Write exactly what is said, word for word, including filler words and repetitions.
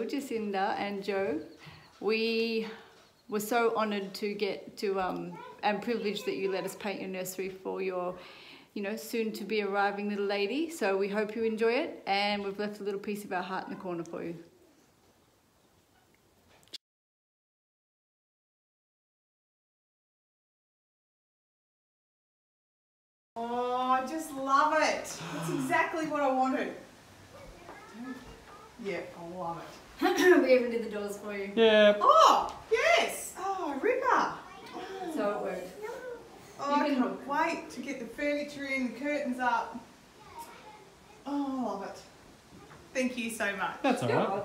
Jacinda and Joe. We were so honoured to get to um, and privileged that you let us paint your nursery for your, you know, soon to be arriving little lady. So we hope you enjoy it, and we've left a little piece of our heart in the corner for you. Oh, I just love it. That's exactly what I wanted. Yeah, I love it. We even did the doors for you. Yeah. Oh, yes. Oh, ripper. Oh. So it worked. Oh, I can't wait to get the furniture in, the curtains up. Oh, I love it. Thank you so much. That's all right.